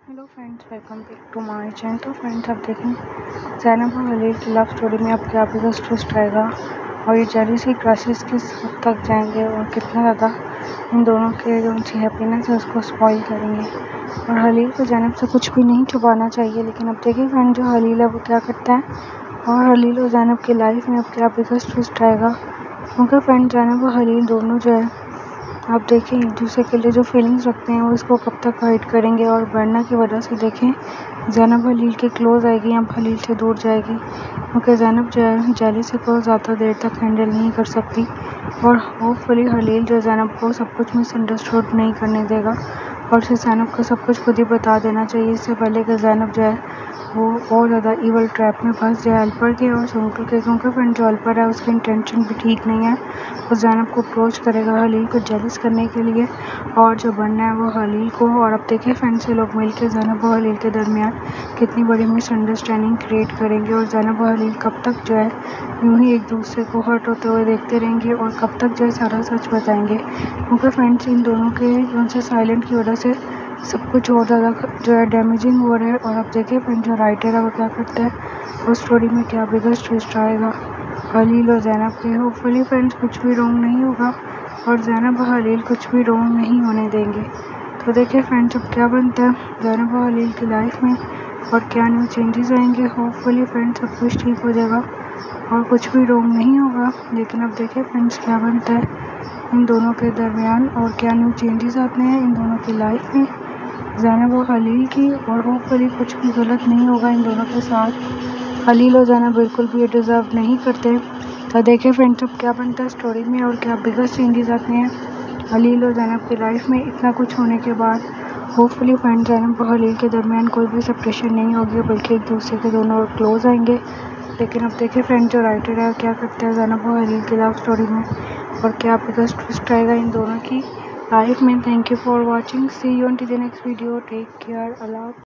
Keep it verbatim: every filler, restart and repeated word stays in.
Hello friends, welcome back to my channel. तो friends, आप देखें ज़ैनब और हलील की लव स्टोरी में आपके आप का ट्विस्ट आएगा और ये जेलसी क्रशेस किस हद तक जाएंगे और कितना ज़्यादा इन दोनों के जो उनकी हैप्पीनेस है उसको स्पॉइल करेंगे। और हलील को ज़ैनब से कुछ भी नहीं छुपाना चाहिए, लेकिन अब देखिए फ्रेंड जो हलील है वो क्या करता है और हलील और ज़ैनब की लाइफ में आपके आप का ट्विस्ट आएगा। क्योंकि फ्रेंड ज़ैनब और हलील दोनों जो है आप देखें एक दूसरे के लिए जो फीलिंग्स रखते हैं वो इसको कब तक हाइड करेंगे। और बढ़ना की वजह से देखें ज़ैनब हलील के क्लोज़ आएगी या हलील से दूर जाएगी, क्योंकि ज़ैनब जो है जेलसी को ज़्यादा देर तक हैंडल नहीं कर सकती। और होपफुली हलील जो ज़ैनब को सब कुछ मिसअंडरस्टूड नहीं करने देगा और उसे ज़ैनब को सब कुछ खुद ही बता देना चाहिए, इससे पहले कि ज़ैनब जो है वो और ज़्यादा ईवल ट्रैप में फंस जाए हेल्पर के और शंकर के। क्योंकि फ्रेंड जो हेल्पर है उसकी इंटेंशन भी ठीक नहीं है, वो ज़ैनब को अप्रोच करेगा हलील को जेलस करने के लिए और जो बनना है वो हलील को। और अब देखिए फ्रेंड से लोग मिलकर ज़ैनब और हलील के दरमियान कितनी बड़ी मिसअंडरस्टैंडिंग क्रिएट करेंगे और ज़ैनब और हलील कब तक जो है यूँ ही एक दूसरे को हर्ट होते हुए देखते रहेंगे और कब तक जो है सारा सच बताएंगे। क्योंकि फ्रेंड्स इन दोनों के उनसे साइलेंट की वजह से सब कुछ और ज़्यादा जो है डैमेजिंग हो रहा है। और अब देखिए फ्रेंड जो राइटर है वो क्या करता है उस स्टोरी में क्या बिगेस्ट ट्विस्ट आएगा हलील और ज़ैनब के। होपफुली फ्रेंड्स कुछ भी रॉन्ग नहीं होगा और ज़ैनब और हलील कुछ भी रॉन्ग नहीं होने देंगे। तो देखिए फ्रेंड्स अब क्या बनता है ज़ैनब और हलील की लाइफ में और क्या न्यू चेंजेस आएंगे। होपफुली फ्रेंड्स सब कुछ ठीक हो जाएगा और कुछ भी रॉन्ग नहीं होगा। लेकिन अब देखिए फ्रेंड्स क्या बनता है इन दोनों के दरमियान और क्या न्यू चेंजेस आते हैं इन दोनों की लाइफ में ज़ैनब और हलील की। और होपफुली कुछ भी गलत नहीं होगा इन दोनों के साथ। हलील और ज़ैनब बिल्कुल भी ये डिज़र्व नहीं करते। तो देखिए फ्रेंड्स अब क्या बनता है स्टोरी में और क्या बिगेस्ट चेंजेस आते हैं हलील और ज़ैनब की लाइफ में इतना कुछ होने के बाद। होपफुली फ्रेंड ज़ैनब और हलील के दरमियान कोई भी सेपरेशन नहीं होगी बल्कि एक दूसरे के दोनों और क्लोज आएंगे। लेकिन अब देखिए फ्रेंड जो राइटर है क्या करता है ज़ैनब और हलील की लव स्टोरी में और क्या बिगेस्ट ट्विस्ट आएगा इन दोनों की लाइफ में। Thank you for watching, see you on to the next video, take care, Allah.